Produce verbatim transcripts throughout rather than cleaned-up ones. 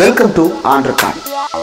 Welcome to ஆண்டர்கான்.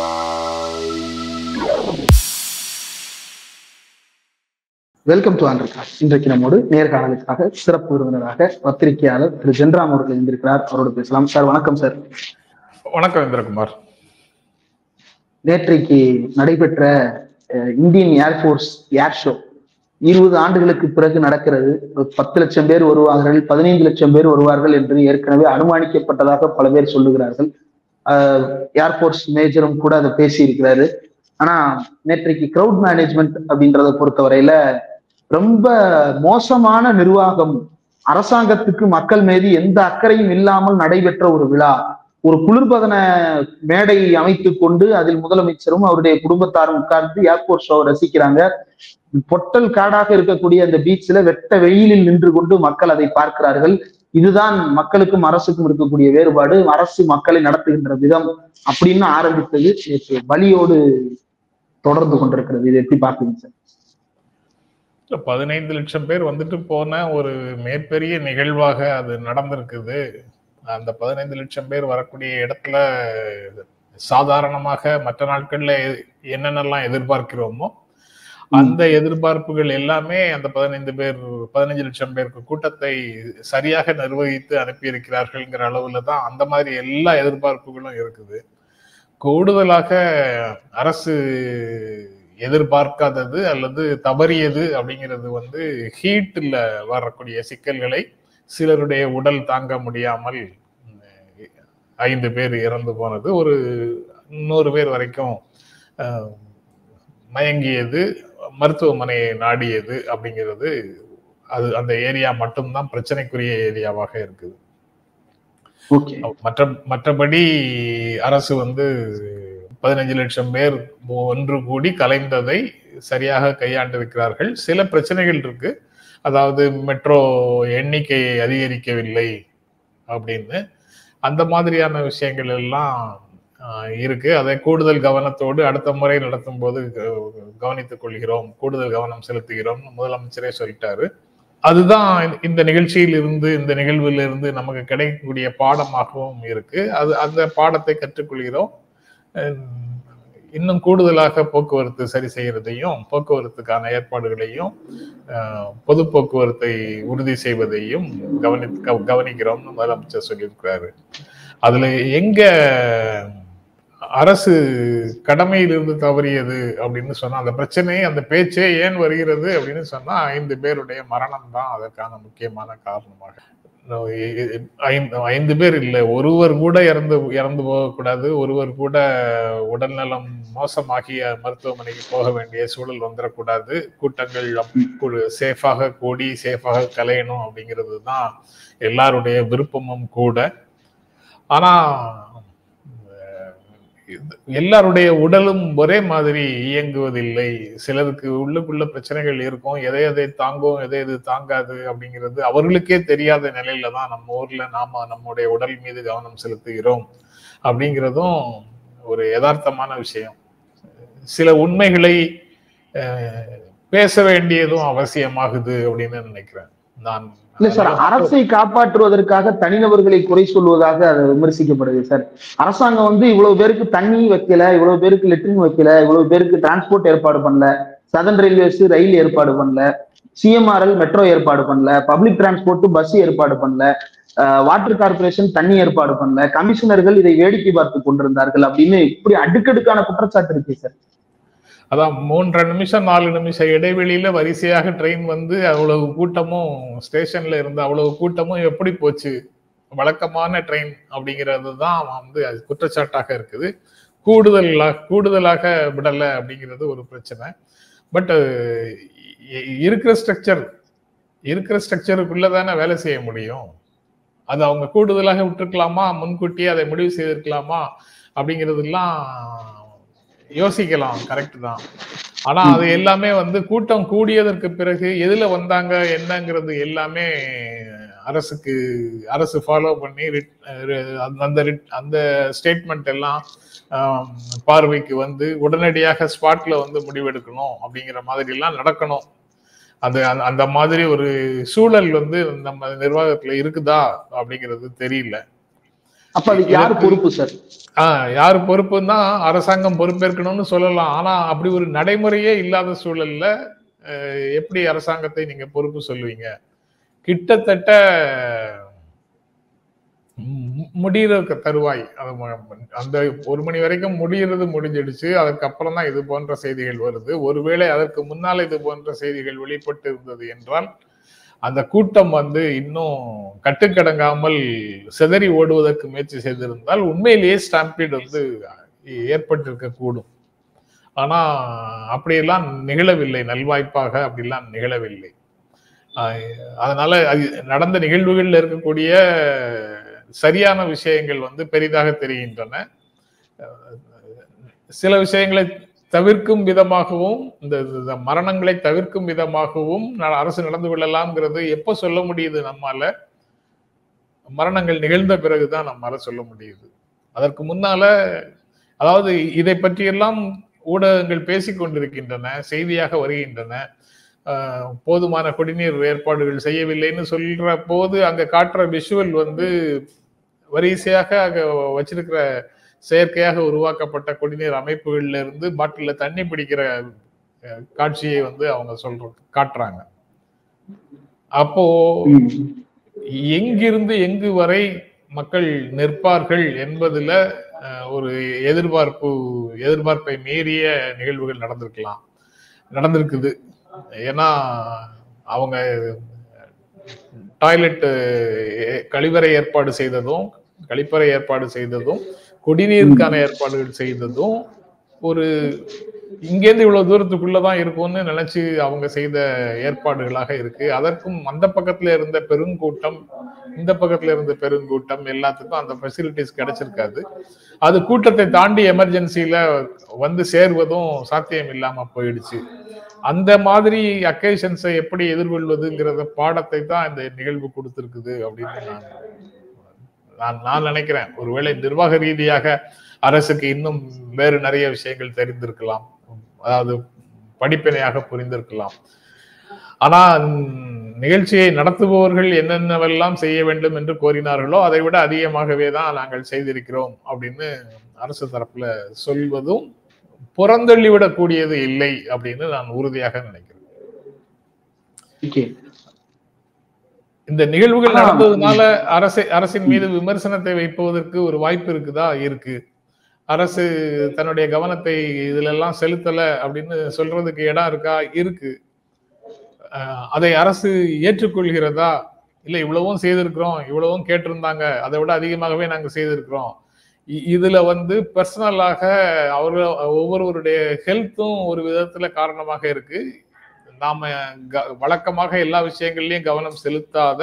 Welcome to ஆண்டர்கான். இன்றைக்கு நம்மோடு நேர்காணலுக்காக சிறப்பு விருந்தினராக பத்திரிகையாளர் திரு ஜென்ராம் அவர்கள் இருந்திருக்கிறார். அவரோடு பேசலாம். சார் வணக்கம். சார் வணக்கம் இந்திரகுமார். நேற்றைக்கு நடைபெற்ற இந்தியன் ஏர்போர்ஸ் ஏர் ஷோ இருபது ஆண்டுகளுக்கு பிறகு நடக்கிறது. பத்து லட்சம் பேர் வருவார்கள், பதினைந்து லட்சம் பேர் வருவார்கள் என்று ஏற்கனவே அனுமானிக்கப்பட்டதாக பல பேர் சொல்லுகிறார்கள். ஏர்போர்ட்ஸ் மேஜரும் கூட அதை பேசி இருக்கிறாரு. ஆனா நேற்றைக்கு கிரவுட் மேனேஜ்மெண்ட் அப்படின்றத பொறுத்தவரையில ரொம்ப மோசமான நிர்வாகம், அரசாங்கத்துக்கு மக்கள் மீது எந்த அக்கறையும் இல்லாமல் நடைபெற்ற ஒரு விழா. ஒரு குளிர்பதன மேடை அமைத்து கொண்டு அதில் முதலமைச்சரும் அவருடைய குடும்பத்தாரும் உட்கார்ந்து ஏர்போர்ட் ஷோவை ரசிக்கிறாங்க. பொட்டல் காடாக இருக்கக்கூடிய அந்த பீச்ல வெட்ட வெயிலில் நின்று கொண்டு மக்கள் அதை பார்க்கிறார்கள். இதுதான் மக்களுக்கும் அரசுக்கும் இருக்கக்கூடிய வேறுபாடு, அரசு மக்களை நடத்துகின்ற விதம் அப்படின்னு ஆரம்பித்தது வலியோடு தொடர்ந்து கொண்டிருக்கிறது. இது எப்படி பார்க்குறீங்க சார்? பதினைந்து லட்சம் பேர் வந்துட்டு போன ஒரு மிகப்பெரிய நிகழ்வாக அது நடந்திருக்குது. அந்த பதினைந்து லட்சம் பேர் வரக்கூடிய இடத்துல சாதாரணமாக மற்ற நாட்கள்ல என்னென்னலாம் எதிர்பார்க்கிறோமோ அந்த எதிர்பார்ப்புகள் எல்லாமே அந்த பதினைந்து பேர் பதினைஞ்சு லட்சம் பேருக்கு கூட்டத்தை சரியாக நிர்வகித்து அனுப்பியிருக்கிறார்கள்ங்கிற அளவுல தான் அந்த மாதிரி எல்லா எதிர்பார்ப்புகளும் இருக்குது. கூடுதலாக அரசு எதிர்பார்க்காதது அல்லது தவறியது அப்படிங்கிறது வந்து ஹீட்ல வரக்கூடிய சிக்கல்களை சிலருடைய உடல் தாங்க முடியாமல் ஐந்து பேர் இறந்து போனது, ஒரு நூறு பேர் வரைக்கும் மயங்கியது, மருத்துவமனையை நாடியது அப்படிங்கிறது அது அந்த ஏரியா மட்டும்தான் பிரச்சனைக்குரிய ஏரியாவாக இருக்குது. மற்ற மற்றபடி அரசு வந்து பதினஞ்சு லட்சம் பேர் ஒன்று கூடி கலைந்ததை சரியாக கையாண்டிருக்கிறார்கள். சில பிரச்சனைகள் இருக்கு, அதாவது மெட்ரோ எண்ணிக்கையை அதிகரிக்கவில்லை அப்படின்னு, அந்த மாதிரியான விஷயங்கள் எல்லாம் இருக்கு. அதை கூடுதல் கவனத்தோடு அடுத்த முறை நடத்தும் போது கவனித்துக் கொள்கிறோம், கூடுதல் கவனம் செலுத்துகிறோம் முதலமைச்சரே சொல்லிட்டாரு. அதுதான் இந்த நிகழ்ச்சியில் இருந்து இந்த நிகழ்வில் இருந்து நமக்கு கிடைக்கக்கூடிய பாடமாகவும் இருக்கு. அது அந்த பாடத்தை கற்றுக்கொள்கிறோம். இன்னும் கூடுதலாக போக்குவரத்து சரி செய்யறதையும் போக்குவரத்துக்கான ஏற்பாடுகளையும் பொது போக்குவரத்தை உறுதி செய்வதையும் கவனி கவனிக்கிறோம்னு முதலமைச்சர் சொல்லியிருக்கிறாரு. அதுல எங்க அரசு கடமையிலிருந்து தவறியது அப்படின்னு சொன்னா, அந்த பிரச்சனை அந்த பேச்சே ஏன் வருகிறது அப்படின்னு சொன்னா ஐந்து பேருடைய மரணம் தான் அதற்கான முக்கியமான காரணமாக. ஐந்து பேர் இல்லை, ஒருவர் கூட இறந்து இறந்து போகக்கூடாது, ஒருவர் கூட உடல்நலம் மோசமாகிய மருத்துவமனைக்கு போக வேண்டிய சூழல் வந்துடக்கூடாது, கூட்டங்கள் சேஃபாக கூடி சேஃபாக கலையணும் அப்படிங்கிறது தான் எல்லாருடைய விருப்பமும் கூட. ஆனா எல்லாருடைய உடலும் ஒரே மாதிரி இயங்குவதில்லை. சிலருக்கு உள்ளுக்குள்ள பிரச்சனைகள் இருக்கும், எதை எதை தாங்கும் எதை எது தாங்காது அப்படிங்கிறது அவர்களுக்கே தெரியாத நிலையில தான் நம்ம ஊர்ல நாம நம்முடைய உடல் மீது கவனம் செலுத்துகிறோம் அப்படிங்கிறதும் ஒரு யதார்த்தமான விஷயம். சில உண்மைகளை பேச வேண்டியதும் அவசியமாகுது அப்படின்னு நினைக்கிறேன் நான். இல்ல சார், அரசை காப்பாற்றுவதற்காக தனிநபர்களை குறை சொல்வதாக அதை விமர்சிக்கப்படுது சார். அரசாங்கம் வந்து இவ்வளவு பேருக்கு தண்ணி வைக்கல, இவ்வளவு பேருக்கு லெட்ரின் வைக்கல, இவ்வளவு பேருக்கு டிரான்ஸ்போர்ட் ஏற்பாடு பண்ணல, சதர்ன் ரயில்வேஸ் ரயில் ஏற்பாடு பண்ணல, சிஎம்ஆர்எல் மெட்ரோ ஏற்பாடு பண்ணல, பப்ளிக் டிரான்ஸ்போர்ட் பஸ் ஏற்பாடு பண்ணல, வாட்டர் கார்பரேஷன் தண்ணி ஏற்பாடு பண்ணல, கமிஷனர்கள் இதை வேடிக்கை பார்த்து கொண்டிருந்தார்கள் அப்படின்னு இப்படி அடுக்கடுக்கான குற்றச்சாட்டு இருக்கு சார். அதான் மூன்றரை நிமிஷம் நாலு நிமிஷம் இடைவெளியில வரிசையாக ட்ரெயின் வந்து அவ்வளவு கூட்டமும் ஸ்டேஷன்ல இருந்து அவ்வளவு கூட்டமும் எப்படி போச்சு? வழக்கமான ட்ரெயின் அப்படிங்கிறது தான் வந்து அது குற்றச்சாட்டாக இருக்குது. கூடுதலாக கூடுதலாக விடலை அப்படிங்கிறது ஒரு பிரச்சனை. பட் இருக்கிற ஸ்ட்ரக்சர் இருக்கிற ஸ்ட்ரக்சருக்குள்ளதானே வேலை செய்ய முடியும். அது அவங்க கூடுதலாக விட்டுருக்கலாமா, முன்கூட்டியே அதை முடிவு செய்திருக்கலாமா அப்படிங்கிறதுலாம் யோசிக்கலாம், கரெக்ட் தான். ஆனா அது எல்லாமே வந்து கூட்டம் கூடியதற்கு பிறகு எதுல வந்தாங்க என்னங்கிறது எல்லாமே அரசுக்கு அரசு ஃபாலோ பண்ணி அந்த அந்த ஸ்டேட்மெண்ட் எல்லாம் பார்வைக்கு வந்து உடனடியாக ஸ்பாட்ல வந்து முடிவெடுக்கணும் அப்படிங்கிற மாதிரி எல்லாம் நடக்கணும். அது அந்த மாதிரி ஒரு சூழல் வந்து நம்ம நிர்வாகத்துல இருக்குதா அப்படிங்கிறது தெரியல. அப்ப அதுக்கு யாரு பொறுப்பு சார்? ஆஹ் யாரு பொறுப்புன்னா அரசாங்கம் பொறுப்பேற்கணும்னு சொல்லலாம். ஆனா அப்படி ஒரு நடைமுறையே இல்லாத சூழல்ல எப்படி அரசாங்கத்தை நீங்க பொறுப்பு சொல்லுவீங்க? கிட்டத்தட்ட முடிகிற தருவாய், அந்த ஒரு மணி வரைக்கும் முடிகிறது முடிஞ்சிடுச்சு. அதுக்கப்புறம் தான் இது போன்ற செய்திகள் வருது. ஒருவேளை அதற்கு முன்னால் இது போன்ற செய்திகள் வெளிப்பட்டு இருந்தது என்றால் அந்த கூட்டம் வந்து இன்னும் கட்டுக்கடங்காமல் சிதறி ஓடுவதற்கு முயற்சி செய்திருந்தால் உண்மையிலேயே ஸ்டாம்பீட் வந்து ஏற்பட்டிருக்க கூடும். ஆனா அப்படியெல்லாம் நிகழவில்லை. நல்வாய்ப்பாக அப்படிலாம் நிகழவில்லை. அதனால நடந்த நிகழ்வுகள்ல இருக்கக்கூடிய சரியான விஷயங்கள் வந்து பெரிதாக தெரிகின்றன. சில விஷயங்களை தவிர்க்கும் விதமாகவும், இந்த மரணங்களை தவிர்க்கும் விதமாகவும் அரசு நடந்து கொள்ளலாம்ங்கிறது எப்ப சொல்ல முடியுது நம்மால? மரணங்கள் நிகழ்ந்த பிறகுதான் நம்மால சொல்ல முடியுது. அதற்கு முன்னால, அதாவது இதை பற்றியெல்லாம் ஊடகங்கள் பேசிக் கொண்டிருக்கின்றன, செய்தியாக வருகின்றன. போதுமான குடிநீர் ஏற்பாடுகள் செய்யவில்லைன்னு சொல்ற போது அங்க காட்டுற விஷுவல் வந்து வரிசையாக அங்க வச்சிருக்கிற செயற்கையாக உருவாக்கப்பட்ட குடிநீர் அமைப்புகள்ல இருந்து பாட்டில தண்ணி பிடிக்கிற காட்சியை வந்து அவங்க சொல்ற காட்டுறாங்க. அப்போ எங்கிருந்து எங்கு வரை மக்கள் நிற்பார்கள் என்பதுல ஒரு எதிர்பார்ப்பு எதிர்பார்ப்பை மீறிய நிகழ்வுகள் நடந்திருக்கலாம், நடந்திருக்குது. ஏன்னா அவங்க டாய்லெட் கழிவறை ஏற்பாடு செய்ததும் கழிப்பறை ஏற்பாடு செய்ததும் குடிநீருக்கான ஏற்பாடுகள் செய்ததும் ஒரு இங்கேருந்து இவ்வளவு தூரத்துக்குள்ளதான் இருக்கும்னு நினைச்சு அவங்க செய்த ஏற்பாடுகளாக இருக்கு. அதற்கும் அந்த பக்கத்துல இருந்த பெருங்கூட்டம், இந்த பக்கத்துல இருந்த பெருங்கூட்டம் எல்லாத்துக்கும் அந்த ஃபெசிலிட்டிஸ் கிடைச்சிருக்காது. அது கூட்டத்தை தாண்டி எமர்ஜென்சில வந்து சேர்வதும் சாத்தியம் இல்லாம போயிடுச்சு. அந்த மாதிரி அக்கேஷன்ஸை எப்படி எதிர்கொள்வதுங்கிறத பாடத்தை தான் இந்த நிகழ்வு கொடுத்திருக்குது அப்படின்னு நான் நான் நினைக்கிறேன். ஒருவேளை நிர்வாக ரீதியாக அரசுக்கு இன்னும் வேறு நிறைய விஷயங்கள் தெரிந்திருக்கலாம், அதாவது படிப்பினையாக புரிந்திருக்கலாம். ஆனா நிகழ்ச்சியை நடத்துபவர்கள் என்னென்னவெல்லாம் செய்ய வேண்டும் என்று கோரினார்களோ அதை விட அதிகமாகவே தான் நாங்கள் செய்திருக்கிறோம் அப்படின்னு அரசு தரப்புல சொல்வதும் புறந்தள்ளிவிடக்கூடியது இல்லை அப்படின்னு நான் உறுதியாக நினைக்கிறேன். இந்த நிகழ்வுகள் நடந்ததுனால அரசு அரசின் மீது விமர்சனத்தை வைப்பதற்கு ஒரு வாய்ப்பு இருக்குதா? இருக்கு. அரசு தன்னுடைய கவனத்தை இதுல எல்லாம் செலுத்தல அப்படின்னு சொல்றதுக்கு இடம் இருக்கா? இருக்கு. அதை அரசு ஏற்றுக்கொள்கிறதா? இல்ல இவ்வளவும் செய்திருக்கிறோம், இவ்வளவும் கேட்டிருந்தாங்க, அதை விட அதிகமாகவே நாங்க செய்திருக்கிறோம். இதுல வந்து பர்சனலாக அவர்கள் ஒவ்வொருவருடைய ஹெல்த்தும் ஒரு விதத்துல காரணமாக இருக்கு. நாம வழக்கமாக எல்லா விஷயங்கள்லயும் கவனம் செலுத்தாத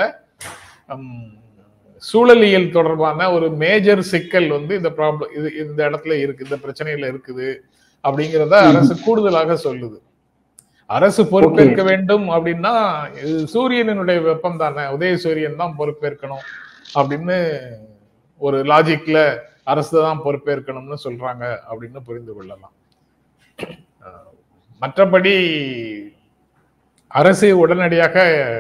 சூழலியல் தொடர்பான ஒரு மேஜர் சிக்கல் வந்து இந்த ப்ராப்ளம் இது இந்த இடத்துல இருக்கு, இந்த பிரச்சனையில இருக்குது அப்படிங்கிறத அரசு கூடுதலாக சொல்லுது. அரசு பொறுப்பேற்க வேண்டும் அப்படின்னா சூரியனுடைய வெப்பம் தானே, உதய சூரியன் தான் பொறுப்பேற்கணும் அப்படின்னு ஒரு லாஜிக்ல அரசு தான் பொறுப்பேற்கணும்னு சொல்றாங்க அப்படின்னு புரிந்து கொள்ளலாம். மற்றபடி அரசு உடனடியாக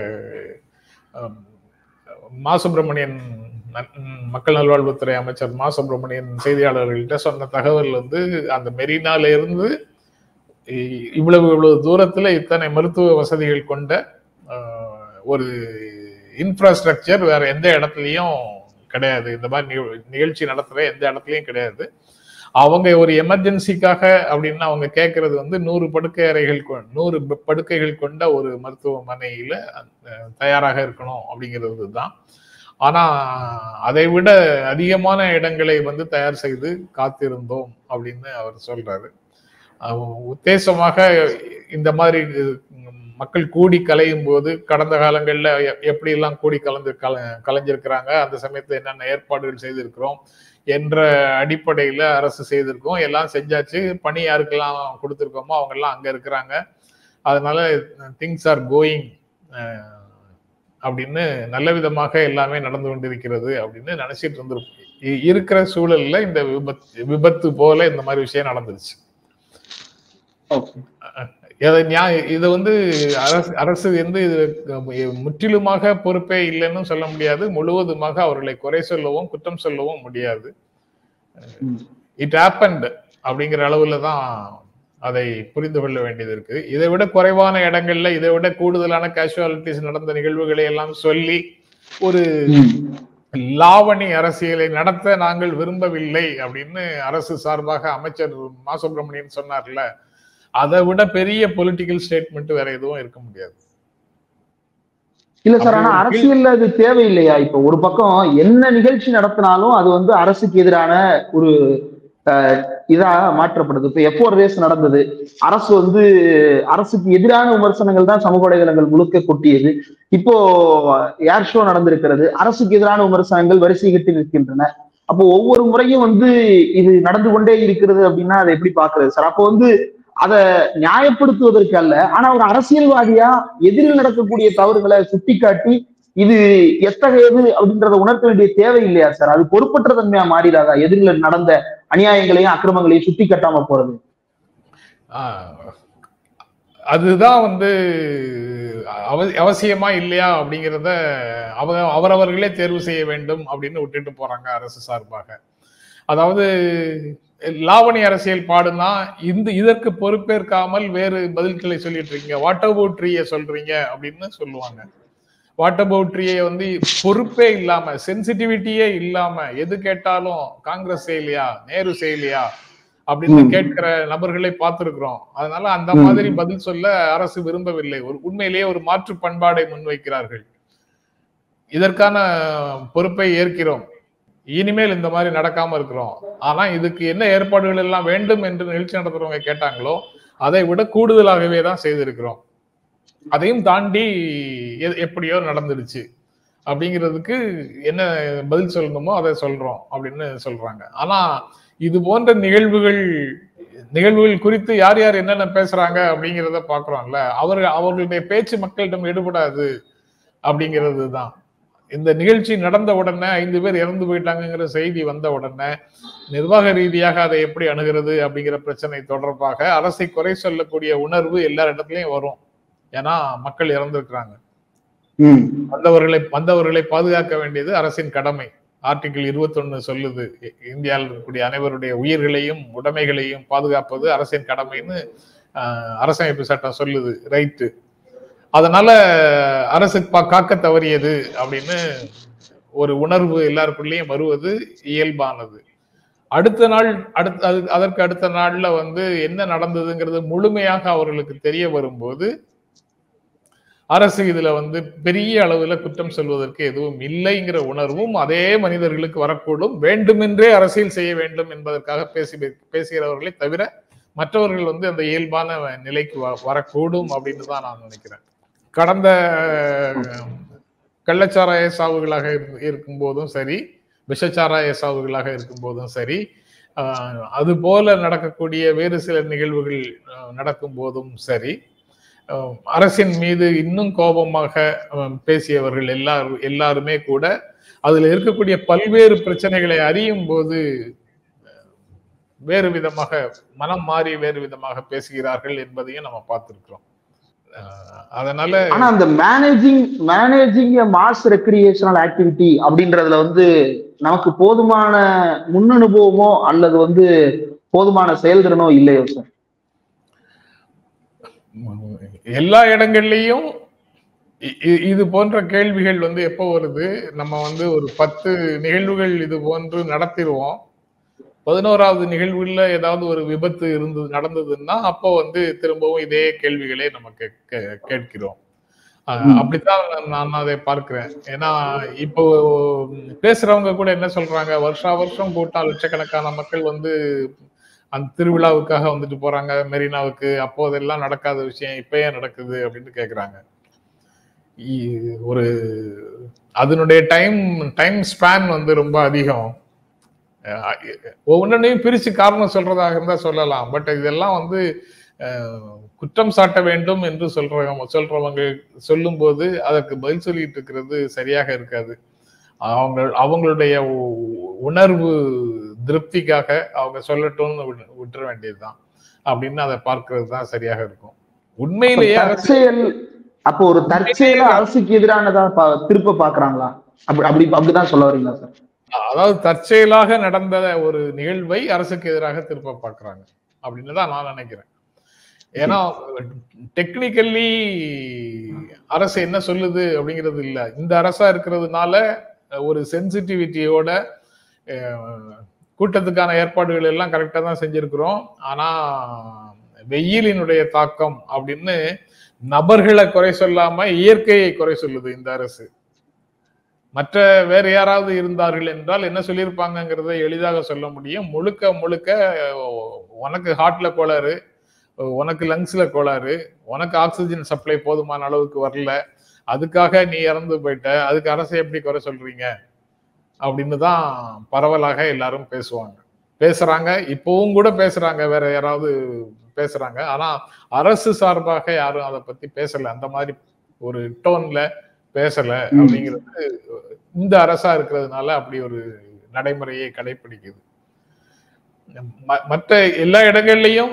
மா சுப்பிரமணியன் மக்கள் நல்வாழ்வுத்துறை அமைச்சர் மா சுப்பிரமணியன் செய்தியாளர்கள்ட்ட சொன்ன தகவல் வந்து அந்த மெரினால இருந்து இவ்வளவு இவ்வளவு தூரத்துல இத்தனை மருத்துவ வசதிகள் கொண்ட ஒரு இன்ஃப்ராஸ்ட்ரக்சர் வேற எந்த இடத்துலயும் கிடையாது, இந்த மாதிரி நிகழ்ச்சி நடத்துற எந்த இடத்துலயும் கிடையாது. அவங்க ஒரு எமர்ஜென்சிக்காக அப்படின்னு அவங்க கேட்கறது வந்து நூறு படுக்கை அறைகள் நூறு படுக்கைகள் கொண்ட ஒரு மருத்துவமனையில தயாராக இருக்கணும் அப்படிங்கிறது தான். ஆனா அதை விட அதிகமான இடங்களை வந்து தயார் செய்து காத்திருந்தோம் அப்படின்னு அவர் சொல்றாரு. உத்தேசமாக இந்த மாதிரி மக்கள் கூடி கலையும் போது கடந்த காலங்கள்ல எப்படி எல்லாம் கூடி கலந்து கல கலைஞ்சிருக்கிறாங்க, அந்த சமயத்துல என்னென்ன ஏற்பாடுகள் செய்திருக்கிறோம் என்ற அடிப்படையில அரசு செய்திருக்கோம். எல்லாம் செஞ்சாச்சு. பணி யாருக்கெல்லாம் கொடுத்துருக்கோமோ அவங்க எல்லாம் அங்க இருக்கிறாங்க. அதனால திங்ஸ் ஆர் கோயிங் அப்படின்னு நல்ல விதமாக எல்லாமே நடந்து கொண்டிருக்கிறது அப்படின்னு நினைச்சிட்டு இருந்திருக்கும். இருக்கிற சூழல்ல இந்த விபத்து விபத்து போல இந்த மாதிரி விஷயம் நடந்துருச்சு. இது வந்து அரசு அரசு வந்து முற்றிலுமாக பொறுப்பே இல்லைன்னு சொல்ல முடியாது, முழுவதுமாக அவர்களை குறை சொல்லவும் குற்றம் சொல்லவும் முடியாது. இட் ஹேப்பன்ட் அப்படிங்கிற அளவுல தான் அதை புரிந்து கொள்ள வேண்டியது இருக்கு. இதை விட குறைவான இடங்கள்ல இதை விட கூடுதலான கேஷுவாலிட்டிஸ் நடந்த நிகழ்வுகளை எல்லாம் சொல்லி ஒரு லாவணி அரசியலை நடத்த நாங்கள் விரும்பவில்லை அப்படின்னு அரசு சார்பாக அமைச்சர் மா சுப்பிரமணியன் சொன்னார்ல, அதை விட பெரிய பொலிட்டிக்கல் ஸ்டேட்மெண்ட் வேற எதுவும் இருக்க முடியாது. இல்ல சார், ஆனா அரசியல்ல அது தேவையில்லையா? இப்ப ஒரு பக்கம் என்ன நிகழ்ச்சி நடத்தினாலும் அது வந்து அரசுக்கு எதிரான ஒரு இதாக மாற்றப்படுது. இப்ப எப்போ ரேஸ் நடந்தது, அரசு வந்து அரசுக்கு எதிரான விமர்சனங்கள் தான் சமூக வலைதளங்கள் முழுக்க கொட்டியது. இப்போ ஏர் ஷோ நடந்திருக்கிறது, அரசுக்கு எதிரான விமர்சனங்கள் வரிசை கட்டி நிற்கின்றன. அப்போ ஒவ்வொரு முறையும் வந்து இது நடந்து கொண்டே இருக்கிறது அப்படின்னா அதை எப்படி பாக்குறது சார்? அப்போ வந்து அதை நியாயப்படுத்துவதற்கு அல்ல, ஆனா ஒரு அரசியல்வாதியா எதிரில் நடக்கக்கூடிய தவறுகளை சுட்டிக்காட்டி இது எத்தகையது அப்படின்றத உணர்த்த வேண்டிய தேவை இல்லையா சார்? அது பொறுப்பற்ற தன்மையா மாறிடாதா எதிரில் நடந்த அநியாயங்களையும் அக்கிரமங்களையும் சுட்டி காட்டாம போறது? அதுதான் வந்து அவசியமா இல்லையா அப்படிங்கிறத அவ அவரவர்களே தேர்வு செய்ய வேண்டும் அப்படின்னு விட்டுட்டு போறாங்க அரசு சார்பாக. அதாவது லாவணி அரசியல் பாடுனா இந்த இதற்கு பொறுப்பேற்காமல் வேறு பதில்களை சொல்லிட்டு இருக்கீங்க, வாட் அபவுட் ட்ரீயை சொல்றீங்க அப்படின்னு சொல்லுவாங்க. வாட் அபவுட் ட்ரீயை வந்து பொறுப்பே இல்லாம, சென்சிட்டிவிட்டியே இல்லாம எது கேட்டாலும் காங்கிரஸ் செய்யலையா நேரு செய்யலையா அப்படின்னு கேட்கிற நபர்களை பார்த்திருக்கிறோம். அதனால அந்த மாதிரி பதில் சொல்ல அரசு விரும்பவில்லை. ஒரு உண்மையிலேயே ஒரு மாற்று பண்பாடை முன்வைக்கிறார்கள். இதற்கான பொறுப்பை ஏற்கிறோம், இனிமேல் இந்த மாதிரி நடக்காம இருக்கிறோம், ஆனா இதுக்கு என்ன ஏற்பாடுகள் எல்லாம் வேண்டும் என்று நிகழ்ச்சி நடத்துறவங்க கேட்டாங்களோ அதை விட கூடுதலாகவே தான் செய்திருக்கிறோம். அதையும் தாண்டி எப்படியோ நடந்துடுச்சு அப்படிங்கிறதுக்கு என்ன பதில் சொல்லணுமோ அதை சொல்றோம் அப்படின்னு சொல்றாங்க. ஆனா இது போன்ற நிகழ்வுகள் நிகழ்வுகள் குறித்து யார் யார் என்னென்ன பேசுறாங்க அப்படிங்கிறத பாக்குறோம்ல, அவர்கள் அவர்களுடைய பேச்சு மக்களிடம் எடுபடாது அப்படிங்கிறது தான். இந்த நிகழ்ச்சி நடந்த உடனே ஐந்து பேர் இறந்து போயிட்டாங்கிற செய்தி வந்த உடனே நிர்வாக ரீதியாக அதை எப்படி அணுகிறது அப்படிங்கிற பிரச்சனை தொடர்பாக அரசை குறை சொல்லக்கூடிய உணர்வு எல்லா இடத்துலயும் வரும். ஏன்னா மக்கள் இறந்திருக்கிறாங்க, வந்தவர்களை வந்தவர்களை பாதுகாக்க வேண்டியது அரசின் கடமை. ஆர்டிகிள் இருபத்தி ஒன்னு சொல்லுது, இந்தியாவில் இருக்கக்கூடிய அனைவருடைய உயிர்களையும் உடைமைகளையும் பாதுகாப்பது அரசின் கடமைன்னு அரசமைப்பு சட்டம் சொல்லுது, ரைட்டு. அதனால அரசு காக்க தவறியது அப்படின்னு ஒரு உணர்வு எல்லாருக்குள்ளேயும் வருவது இயல்பானது. அடுத்த நாள் அடுத்த அதற்கு அடுத்த நாள்ல வந்து என்ன நடந்ததுங்கிறது முழுமையாக அவர்களுக்கு தெரிய வரும்போது அரசு இதுல வந்து பெரிய அளவுல குற்றம் சொல்வதற்கு எதுவும் இல்லைங்கிற உணர்வும் அதே மனிதர்களுக்கு வரக்கூடும். வேண்டுமென்றே அரசியல் செய்ய வேண்டும் என்பதற்காக பேசி பேசுகிறவர்களை தவிர மற்றவர்கள் வந்து அந்த இயல்பான நிலைக்கு வரக்கூடும் அப்படின்னு தான் நான் நினைக்கிறேன். கடந்த கள்ளச்சாராய சாவுகளாக இருக்கும் போதும் சரி, விஷச்சாராய சாவுகளாக இருக்கும் போதும் சரி, அது போல நடக்கக்கூடிய வேறு சில நிகழ்வுகள் நடக்கும் போதும் சரி, அரசின் மீது இன்னும் கோபமாக பேசியவர்கள் எல்லாரும் எல்லாருமே கூட அதுல இருக்கக்கூடிய பல்வேறு பிரச்சனைகளை அறியும் போது வேறு விதமாக மனம் மாறி வேறு விதமாக பேசுகிறார்கள் என்பதையும் நம்ம பார்த்திருக்கிறோம். அதனால ஆனா அந்த managing managing mass recreational activity அப்படின்றதுல வந்து நமக்கு போதுமான முன் அனுபவமோ அல்லது வந்து போதுமான செயல்திறனோ இல்லையோ சார்? எல்லா இடங்கள்லயும் இது போன்ற கேள்விகள் வந்து எப்போ வருது, நம்ம வந்து ஒரு பத்து நிகழ்வுகள் இது போன்று நடத்திடுவோம், பதினோராவது நிகழ்வுல ஏதாவது ஒரு விபத்து இருந்து நடந்ததுன்னா அப்போ வந்து திரும்பவும் இதே கேள்விகளே நம்ம கேட்கிறோம். அப்படித்தான் நான் அதை பார்க்கிறேன். ஏன்னா இப்போ பேசுறவங்க கூட என்ன சொல்றாங்க, வருஷா வருஷம் கூட்டா லட்சக்கணக்கான மக்கள் வந்து அந்த திருவிழாவுக்காக வந்துட்டு போறாங்க மெரினாவுக்கு, அப்போதெல்லாம் நடக்காத விஷயம் இப்ப ஏன் நடக்குது அப்படின்னு கேக்குறாங்க. ஒரு அதனுடைய டைம் டைம் ஸ்பேன் வந்து ரொம்ப அதிகம். ஒவ்வொன்றையும் பிரிச்சு காரணம் சொல்றதாக இருந்தா சொல்லலாம். பட் இதெல்லாம் வந்து குற்றம் சாட்ட வேண்டும் என்று சொல்றவங்க சொல்றவங்க சொல்லும் போது அதற்கு பதில் சொல்லிட்டு இருக்கிறது சரியாக இருக்காது. அவங்க அவங்களுடைய உணர்வு திருப்திக்காக அவங்க சொல்லட்டும்னு விட்டுற வேண்டியதுதான் அப்படின்னு அதை பார்க்கறது தான் சரியாக இருக்கும். உண்மையிலேயே தற்செயல் அப்போ ஒரு தற்செயல அரசுக்கு எதிரானதா திருப்ப பாக்குறாங்களா? அப்படி அப்படி அப்படிதான் சொல்ல வரீங்களா சார்? அதாவது தற்செயலாக நடந்த ஒரு நிகழ்வை அரசுக்கு எதிராக திருப்ப பார்க்கிறாங்க அப்படின்னு தான் நான் நினைக்கிறேன். ஏன்னா டெக்னிக்கல்லி அரசு என்ன சொல்லுது அப்படிங்கிறது இல்ல. இந்த அரசா இருக்கிறதுனால ஒரு சென்சிட்டிவிட்டியோட கூட்டத்துக்கான ஏற்பாடுகள் எல்லாம் கரெக்டா தான் செஞ்சிருக்கிறோம். ஆனா வெயிலினுடைய தாக்கம் அப்படின்னு நபர்களை குறை சொல்லாம இயற்கையை குறை சொல்லுது இந்த அரசு. மற்ற வேற யாராவது இருந்தார்கள் என்றால் என்ன சொல்லியிருப்பாங்கிறத எளிதாக சொல்ல முடியும். முழுக்க முழுக்க உனக்கு ஹார்ட்ல கோளாறு, உனக்கு லங்ஸ்ல கோளாறு, உனக்கு ஆக்சிஜன் சப்ளை போதுமான அளவுக்கு வரல, அதுக்காக நீ இறந்து போயிட்ட, அதுக்கு அரசை எப்படி குறை சொல்றீங்க அப்படின்னு தான் பரவலாக எல்லாரும் பேசுவாங்க, பேசுறாங்க. இப்பவும் கூட பேசுறாங்க, வேற யாராவது பேசுறாங்க. ஆனா அரசு சார்பாக யாரும் அதை பத்தி பேசல, அந்த மாதிரி ஒரு டோன்ல பேசல. அப்படிங்கிறது இந்த அரசா இருக்கிறதுனால அப்படி ஒரு நடைமுறையை கடைபிடிக்குது. மற்ற எல்லா இடங்கள்லயும்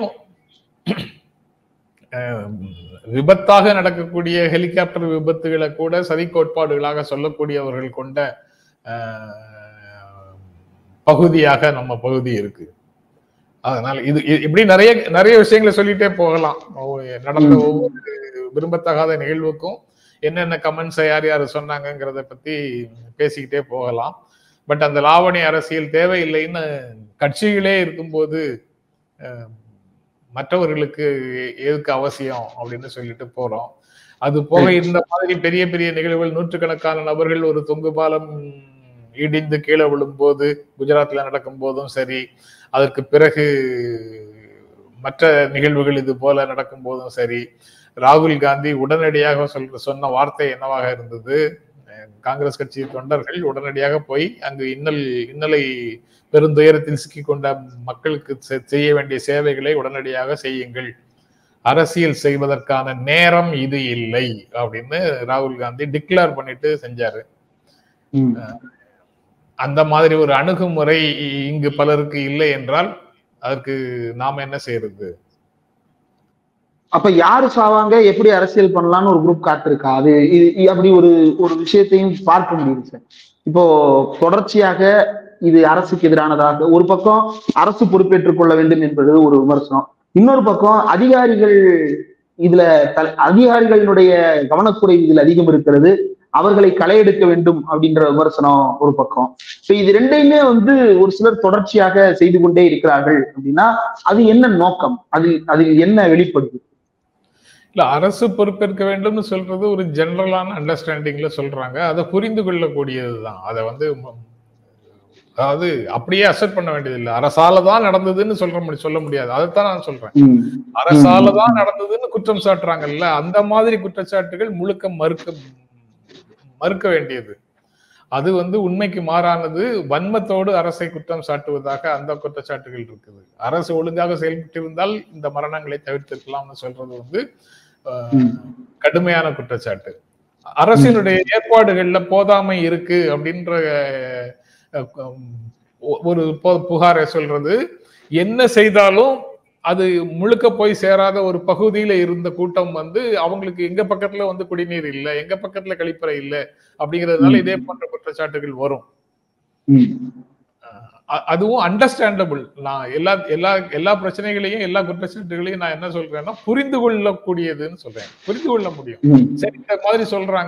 விபத்தாக நடக்கக்கூடிய ஹெலிகாப்டர் விபத்துகளை கூட சதி கோட்பாடுகளாக சொல்லக்கூடியவர்கள் கொண்ட பகுதியாக நம்ம பகுதி இருக்கு. அதனால இது இப்படி நிறைய நிறைய விஷயங்களை சொல்லிட்டே போகலாம். நடந்த ஒவ்வொரு விரும்பத்தகாத நிகழ்வுக்கும் என்னென்ன கமெண்ட்ஸை யார் யார் சொன்னாங்கிறத பத்தி பேசிக்கிட்டே போகலாம். பட் அந்த லாவணி அரசியல் தேவையில்லைன்னு கட்சிகளே இருக்கும்போது மற்றவர்களுக்கு எதுக்கு அவசியம் அப்படின்னு சொல்லிட்டு போறோம். அது போக இந்த மாதிரி பெரிய பெரிய நிகழ்வுகள், நூற்றுக்கணக்கான நபர்கள் ஒரு தொங்கு பாலம் இடிந்து கீழே விழும் போது, குஜராத்ல நடக்கும் போதும் சரி, அதற்கு பிறகு மற்ற நிகழ்வுகள் இது போல நடக்கும் போதும் சரி, ராகுல் காந்தி உடனடியாக சொல்ற சொன்ன வார்த்தை என்னவாக இருந்தது? காங்கிரஸ் கட்சி தொண்டர்கள் உடனடியாக போய் அங்கு இன்னல் இன்னலை பெருந்துயரத்தில் சிக்கிக்கொண்ட மக்களுக்கு செய்ய வேண்டிய சேவைகளை உடனடியாக செய்யுங்கள், அரசியல் செய்வதற்கான நேரம் இது இல்லை அப்படின்னு ராகுல் காந்தி டிக்ளேர் பண்ணிட்டு செஞ்சாரு. அந்த மாதிரி ஒரு அணுகுமுறை இங்கு பலருக்கு இல்லை என்றால் அதற்கு நாம என்ன செய்யறது? அப்ப யாரு சாவாங்க, எப்படி அரசியல் பண்ணலாம்னு ஒரு குரூப் காத்திருக்கா? அது அப்படி ஒரு ஒரு விஷயத்தையும் பார்க்க முடியுது சார். இப்போ தொடர்ச்சியாக இது அரசுக்கு எதிரானதாக ஒரு பக்கம் அரசு பொறுப்பேற்றுக் கொள்ள வேண்டும் என்பது ஒரு விமர்சனம், இன்னொரு பக்கம் அதிகாரிகள் இதுல அதிகாரிகளினுடைய கவனக்குறைவு இதில் அதிகம் இருக்கிறது, அவர்களை களை எடுக்க வேண்டும் அப்படின்ற விமர்சனம் ஒரு பக்கம். இது ரெண்டையுமே வந்து ஒரு சிலர் தொடர்ச்சியாக செய்து கொண்டே இருக்கிறார்கள் அப்படின்னா அது என்ன நோக்கம்? அதில் அதில் என்ன வெளிப்படுது? இல்ல, அரசு பொறுப்பேற்க வேண்டும்னு சொல்றது ஒரு ஜெனரலான அண்டர்ஸ்டாண்டிங்ல சொல்றாங்க. அதை புரிந்து கொள்ளக்கூடியதுதான். அதை வந்து அதாவது அப்படியே அக்செப்ட் பண்ண வேண்டியது இல்லை. அரசால தான் நடந்ததுன்னு சொல்ற சொல்ல முடியாது. அதைத்தான் நான் சொல்றேன். அரசால தான் நடந்ததுன்னு குற்றம் சாட்டுறாங்கல்ல, அந்த மாதிரி குற்றச்சாட்டுகள் முழுக்க மறுக்க மறுக்க வேண்டியது. அது வந்து உண்மைக்கு மாறானது. வன்மத்தோடு அரசை குற்றம் சாட்டுவதாக அந்த குற்றச்சாட்டுகள் இருக்குது. அரசு ஒழுங்காக செயல்பட்டு இருந்தால் இந்த மரணங்களை தவிர்த்திருக்கலாம்னு சொல்றது வந்து கடுமையான குற்றச்சாட்டு. அரசினுடைய ஏற்பாடுகள்ல போதாமை இருக்கு அப்படின்ற ஒரு புகாரை சொல்றது, என்ன செய்தாலும் அது முழுக்க போய் சேராத ஒரு பகுதியில இருந்த கூட்டம் வந்து அவங்களுக்கு எங்க பக்கத்துல வந்து குடிநீர் இல்லை, எங்க பக்கத்துல கழிப்பறை இல்லை அப்படிங்கிறதுனால இதே போன்ற குற்றச்சாட்டுகள் வரும். அதுவும் அண்டர்ஸ்டாண்டபிள். நான் எல்லா எல்லா எல்லா பிரச்சனைகளையும் எல்லா குற்றச்சாட்டுகளையும் நான் என்ன சொல்றேன்னா புரிந்து கொள்ளக்கூடியதுன்னு சொல்றேன். புரிந்து கொள்ள முடியும். சரி, இந்த மாதிரி சொல்றாங்க,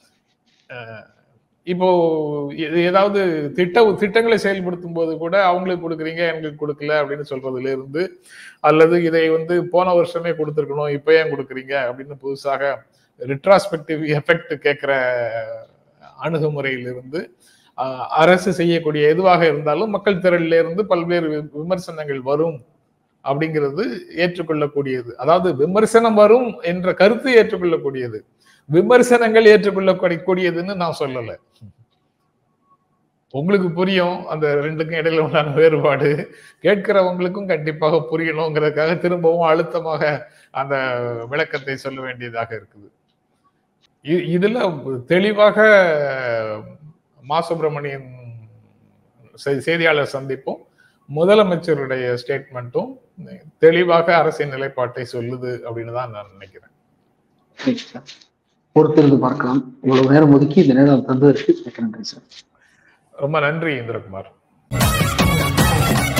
இப்போ ஏதாவது திட்ட திட்டங்களை செயல்படுத்தும் போது கூட அவங்களுக்கு கொடுக்குறீங்க எங்களுக்கு கொடுக்கல அப்படின்னு சொல்றதுல இருந்து, அல்லது இதை வந்து போன வருஷமே கொடுத்துருக்கணும் இப்ப ஏன் கொடுக்குறீங்க அப்படின்னு புதுசாக ரிட்ராஸ்பெக்டிவ் எஃபெக்ட் கேட்கிற அணுகுமுறையிலிருந்து அரசு செய்யக்கூடிய எதுவாக இருந்தாலும் மக்கள் திரளில இருந்து பல்வேறு விமர்சனங்கள் வரும் அப்படிங்கிறது ஏற்றுக்கொள்ளக்கூடியது. அதாவது விமர்சனம் வரும் என்ற கருத்து ஏற்றுக்கொள்ளக்கூடியது, விமர்சனங்கள் ஏற்றுக்கொள்ளக்கூடியதுன்னு நான் சொல்லல. உங்களுக்கு புரியும் அந்த ரெண்டுக்கும் இடையில உண்டான வேறுபாடு, கேட்கிறவங்களுக்கும் கண்டிப்பாக புரியணுங்கிறதுக்காக திரும்பவும் அழுத்தமாக அந்த விளக்கத்தை சொல்ல வேண்டியதாக இருக்குது. இதுல தெளிவாக மா சுப்பிரமணியன் செய்தியாளர் சந்திப்பும் முதலமைச்சருடைய ஸ்டேட்மெண்ட்டும் தெளிவாக அரசின் நிலைப்பாட்டை சொல்லுது அப்படின்னு தான் நான் நினைக்கிறேன். பொறுத்திருந்து பார்க்கலாம். இவ்வளவு நேரம் ஒதுக்கி இந்த நேரம் தந்ததற்கு நன்றி சார். ரொம்ப நன்றி இந்திரகுமார்.